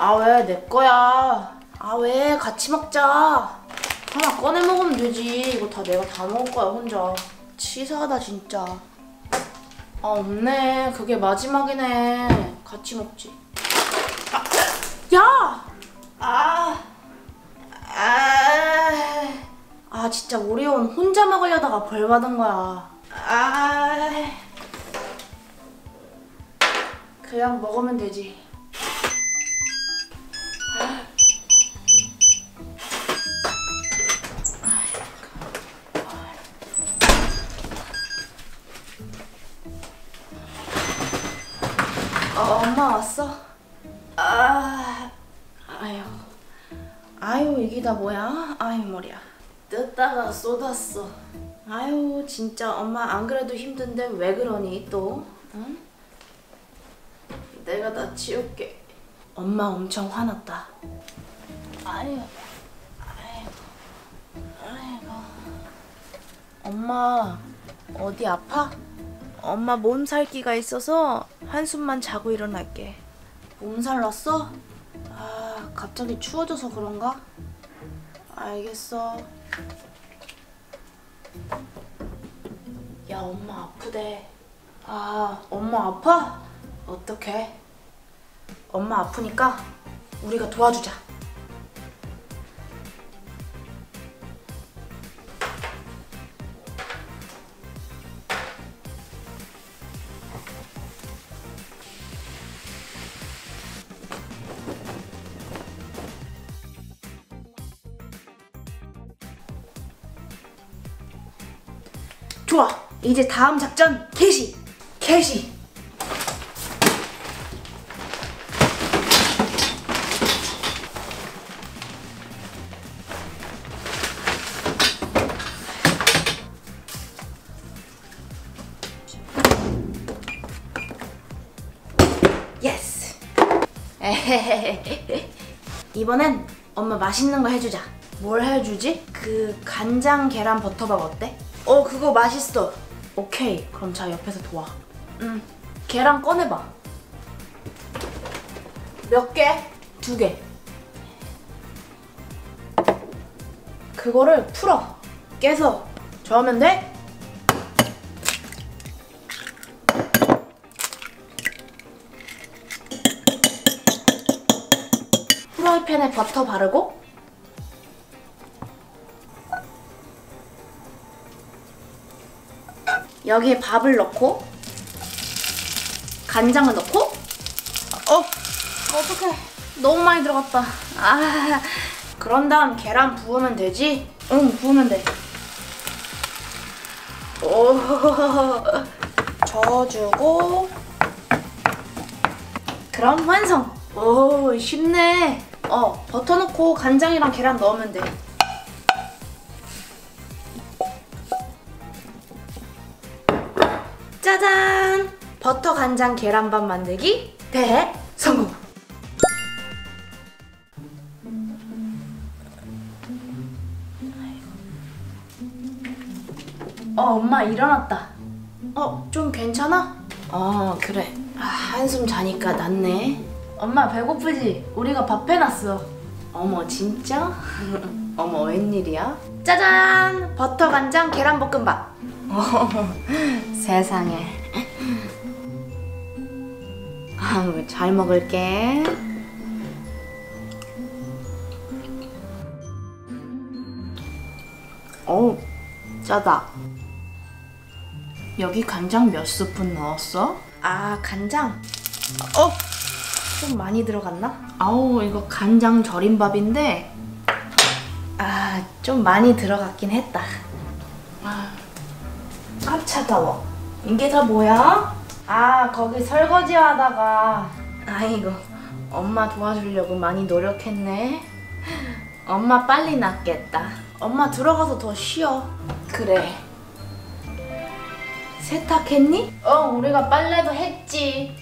아, 왜 내 거야? 아, 왜 같이 먹자. 하나 꺼내 먹으면 되지. 이거 다 내가 다 먹을 거야 혼자. 치사하다 진짜. 아, 없네. 그게 마지막이네. 같이 먹지. 아, 야! 진짜 오리온 혼자 먹으려다가 벌 받은 거야. 그냥 먹으면 되지. 엄마 왔어? 아유 이게 다 뭐야? 아유 머리야. 뜯다가 쏟았어. 아유 진짜 엄마 안 그래도 힘든데 왜 그러니 또? 응? 내가 다 치울게. 엄마 엄청 화났다. 아이고. 엄마 어디 아파? 엄마 몸살기가 있어서 한숨만 자고 일어날게. 몸살 났어? 갑자기 추워져서 그런가? 알겠어. 야 엄마 아프대. 엄마 아파? 어떡해? 엄마 아프니까 우리가 도와주자. 좋아! 이제 다음 작전 개시! 예스! 이번엔 엄마 맛있는 거 해주자. 뭘 해주지? 그 간장 계란 버터밥 어때? 그거 맛있어. 오케이, 그럼 자 옆에서 도와. 계란 꺼내봐. 몇 개? 2개. 그거를 풀어. 깨서 저으면 돼? 프라이팬에 버터 바르고 여기에 밥을 넣고 간장을 넣고 어떡해 너무 많이 들어갔다. 그런 다음 계란 부으면 되지? 응, 부으면 돼. 저어주고 그럼 완성! 오, 쉽네. 버터 넣고 간장이랑 계란 넣으면 돼. 짜잔! 버터 간장 계란밥 만들기 대성공! 엄마 일어났다. 좀 괜찮아? 그래. 한숨 자니까 낫네. 엄마 배고프지? 우리가 밥 해놨어. 어머 진짜? 어머 웬일이야? 짜잔! 버터 간장 계란볶음밥. 세상에. 잘 먹을게. 짜다. 여기 간장 몇 스푼 넣었어? 간장? 좀 많이 들어갔나? 이거 간장 절임밥인데 좀 많이 들어갔긴 했다. 차가워. 이게 다 뭐야? 거기 설거지 하다가 아이고 엄마 도와주려고 많이 노력했네. 엄마 빨리 낫겠다. 엄마 들어가서 더 쉬어. 그래. 세탁했니? 우리가 빨래도 했지.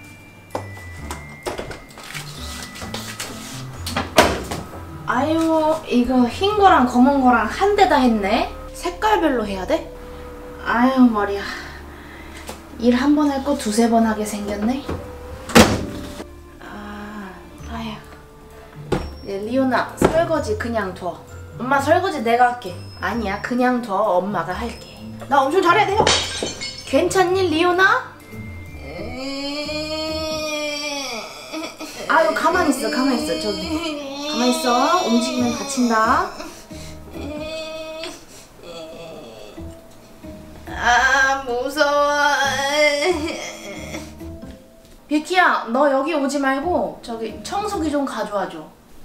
아유 이거 흰 거랑 검은 거랑 한 대다 했네. 색깔별로 해야 돼? 아유 머리야. 일 한 번 할 거 2~3번 하게 생겼네. 아휴 리오나, 설거지 그냥 둬. 엄마 설거지 내가 할게. 아니야, 그냥 둬. 엄마가 할게. 나 엄청 잘해야 돼요. 괜찮니, 리오나? 아유, 가만히 있어. 저기. 가만히 있어. 움직이면 다친다. 아, 무서워. 비키야, 너 여기 오지 말고 저기 청소기 좀 가져와줘.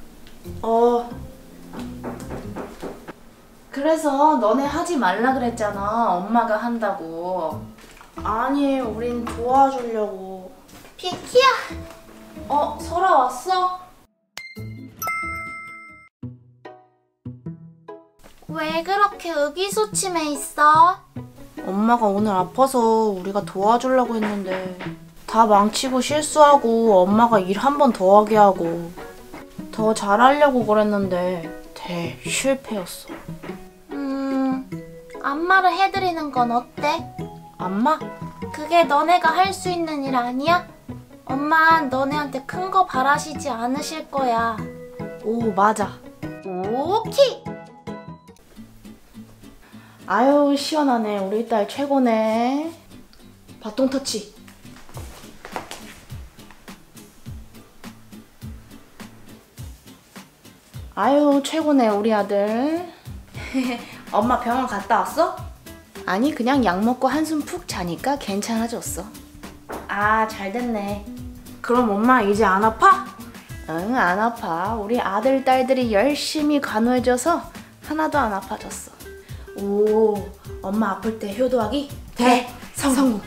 그래서 너네 하지 말라 그랬잖아. 엄마가 한다고. 아니, 우린 도와주려고. 비키야. 설아 왔어? 왜 그렇게 의기소침해 있어? 엄마가 오늘 아파서 우리가 도와주려고 했는데 다 망치고 실수하고 엄마가 일 한 번 더 하게 하고 더 잘하려고 그랬는데 실패였어. 안마를 해드리는 건 어때? 안마? 그게 너네가 할 수 있는 일 아니야? 엄만 너네한테 큰 거 바라시지 않으실 거야. 오, 맞아. 오케이! 아유, 시원하네. 우리 딸 최고네. 바통 터치. 아유, 최고네, 우리 아들. 엄마 병원 갔다 왔어? 아니, 그냥 약 먹고 한숨 푹 자니까 괜찮아졌어. 아, 잘 됐네. 그럼 엄마 이제 안 아파? 응, 안 아파. 우리 아들, 딸들이 열심히 간호해줘서 하나도 안 아파졌어. 오, 엄마 아플 때 효도하기 성공.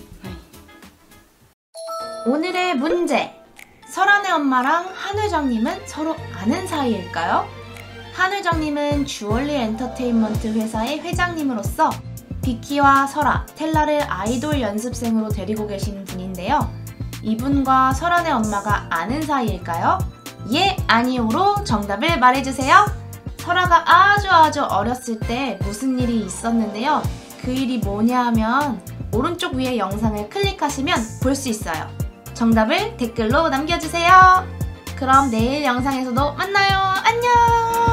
오늘의 문제. 설아네 엄마랑 한 회장님은 서로 아는 사이일까요? 한 회장님은 주얼리 엔터테인먼트 회사의 회장님으로서 비키와 설아, 텔라를 아이돌 연습생으로 데리고 계신 분인데요. 이분과 설아네 엄마가 아는 사이일까요? 예, 아니오로 정답을 말해주세요. 설아가 아주 어렸을 때 무슨 일이 있었는데요. 그 일이 뭐냐 하면 오른쪽 위에 영상을 클릭하시면 볼 수 있어요. 정답을 댓글로 남겨주세요. 그럼 내일 영상에서도 만나요. 안녕!